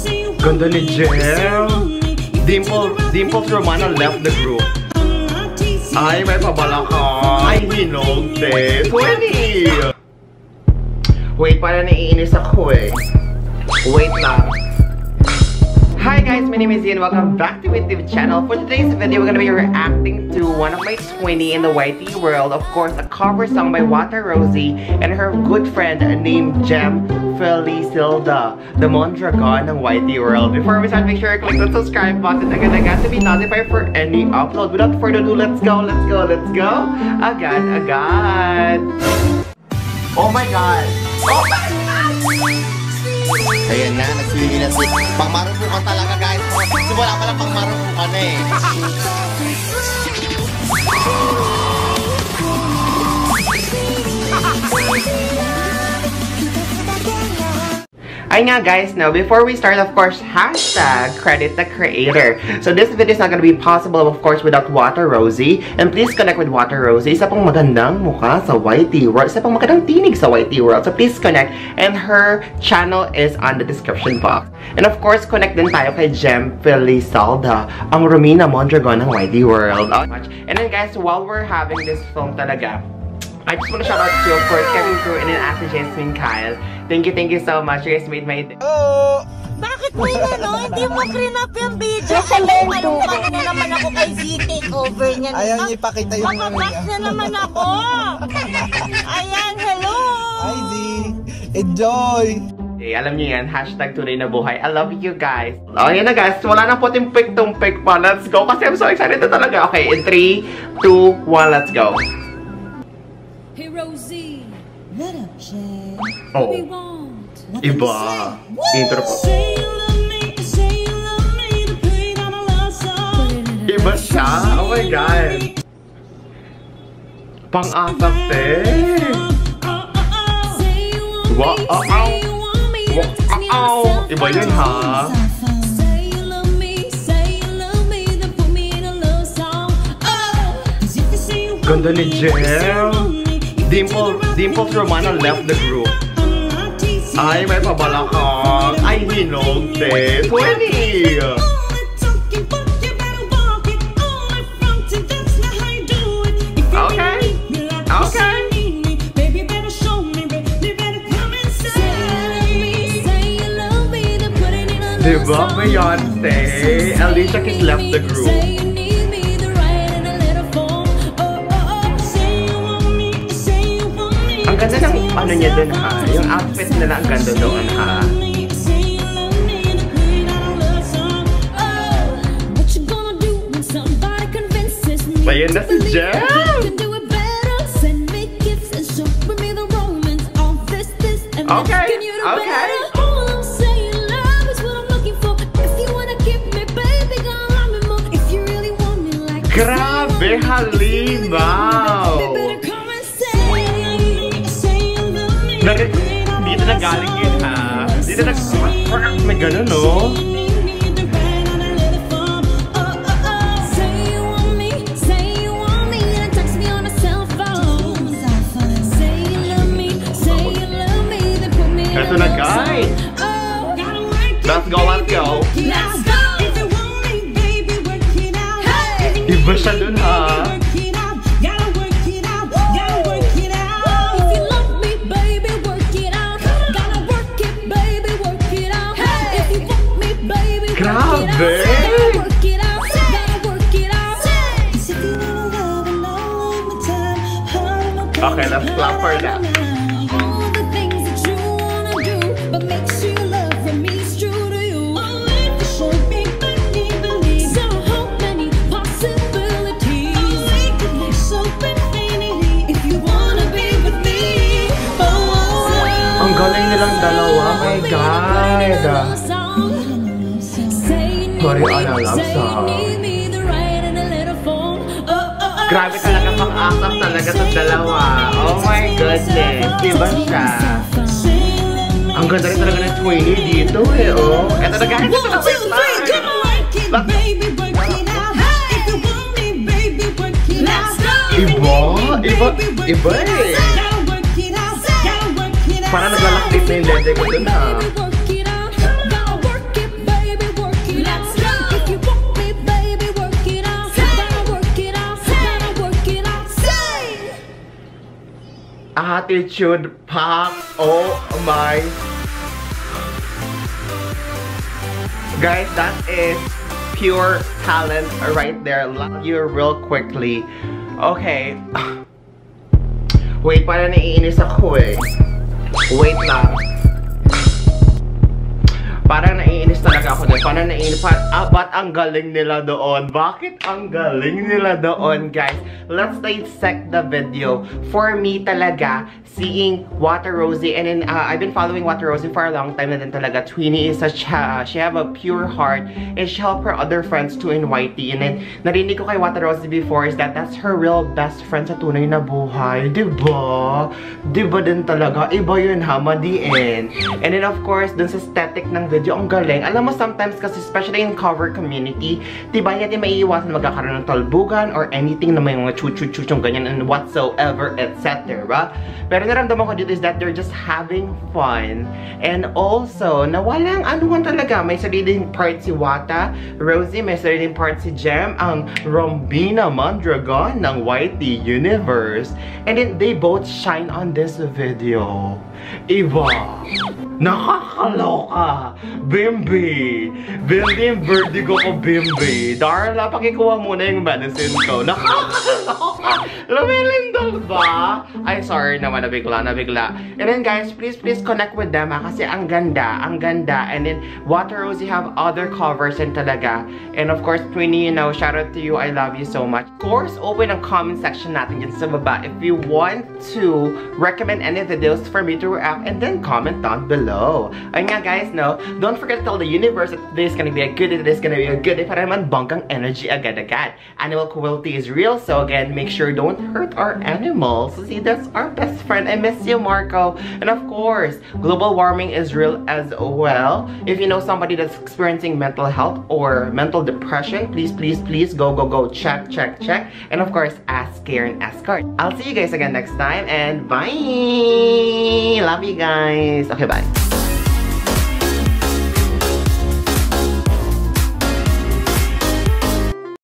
Ganda ni Jem. Dimples Romana left the group. Ay, may pabala ka. Ay, hinog, te. 20! Wait, para naiinis ako eh. Wait lang. Hi guys, my name is Ian. Welcome back to my YouTube channel. For today's video, we're gonna be reacting to one of my 20 in the YT world. Of course, a cover song by Water Rosie and her good friend named Jem Felicilda, the Mondragon ng YT world. Before we start, make sure you click the subscribe button agad-agad to be notified for any upload. Without further ado, let's go, let's go, let's go! Agad-agad! Oh my God! Oh my God! Ayan na, nagswili na si pangmarumpukan talaga guys. Simula pa lang pangmarumpukan na eh. Ay nga guys, now before we start, of course, hashtag credit the creator. So this video is not gonna be possible, of course, without Water Rosie. And please connect with Water Rosie. Isa pang magandang mukha sa YT world. Isa pang magandang tinig sa YT world. So please connect. And her channel is on the description box. And of course, connect din tayo kay Jem Felicilda, ang Romina Mondragon ng YT world. And then guys, while we're having this film talaga, I just want to shout out to, of course, Kevin Crew and then Ate Jasmine Kyle. Thank you so much. You guys made my day. Oh! Bakit mo yun, no? Hindi mo clean up yung video. Malungkot na naman ako kay Z takeover niya. Ayaw niya ipakita yung makaback na naman ako. Ayan, hello! Hi Z! Enjoy! Okay, alam niyo yan, hashtag tunay na buhay. I love you guys. Oh, yan na guys. Wala na puting pick pa. Let's go. Kasi I'm so excited na talaga. Okay, in 3, 2, 1, let's go. Hey Rosie, let up, Jay. Oh, we want. iba. Intro po. Iba siya. Oh my God. Pang-asap, te. Wow. Wow. Iba yun, ha? Ganda ni Jem. Dimples Romana left the group. Ay, may pabala ka. Ay, hinog, te. 20! Okay. Okay. Diba, Beyonce? Alicia Keys left the group. Ang ganda ng ano niya dun, ha? Yung outfit nila ang ganda doon, ha? Ayan na si Jem! Okay, okay. Grabe, halimaw! Dito na galing yun, ha? Dito na... May gano'n, no? Ito na, guys! Let's go, let's go! Iba siya dun, ha? Grabe! Okay, let's clap for that. Ang galing nilang dalawa, my God! Korean love song. Grabe talaga pang-asap talaga sa dalawa. Oh my goodness. Diba siya? Ang ganda rin talaga ng 20 dito eh, oh. Eto na guys, ito na wait lang. Iba eh. Parang naglalakit na yung dede ko dun ha. attitude pack. Oh my. Guys, that is pure talent right there. Love you real quickly. Okay. Wait, parang naiinis ako eh. Wait lang. Parang naiinis talaga ako doon. Parang naiinis. Ba't ang galing nila doon? Bakit ang galing nila doon, guys? Let's dissect the video. For me talaga, seeing Water Rosie, and then I've been following Water Rosie for a long time, and then talaga, Twinnie is such she have a pure heart, and she help her other friends too in YT. And then, narinig ko kay Water Rosie before is that's her real best friend sa tunay na buhay. Diba? Diba din talaga? Iba yun ha, madiin. And then of course, dun sa aesthetic ng video, ang galing. Alam mo, sometimes kasi, especially in cover community, diba, hindi maiiwasan magkakaroon ng talbugan or anything na may mga chuchuchuchong ganyan and whatsoever, etc. Pero naramdaman ko dito is that they're just having fun. And also, na walang anuhan talaga. May sariling part si Wata, Rosie, may sariling part si Jem, ang Rombina Mondragon ng YT Universe. And then, they both shine on this video. Iba. Nakakaloka. Bimbi. Bimbi yung vertigo ko, Bimbi. Darla, pakikuha muna yung medicine ko. Nakakaloka. Lumilindol ba? Ay, sorry naman, nabigla. And then guys, please connect with them ha, kasi ang ganda. And then, Water Rosie have other covers and talaga. And of course, Twinnie, you know, shout out to you. I love you so much. Of course, open ang comment section natin dyan sa baba if you want to recommend any videos for me to react, and then comment down below. Ayun nga guys, no? Don't forget to tell the universe that today is gonna be a good day, today is gonna be a good day para naman bangkang energy agad-agad. Animal cruelty is real, so again, make sure don't hurt our animals. See, that's our best friend. I miss you, Marco. And of course, global warming is real as well. If you know somebody that's experiencing mental health or mental depression, please go check. And of course, ask Karen, ask Card. I'll see you guys again next time, and bye! Love you guys. Okay, bye.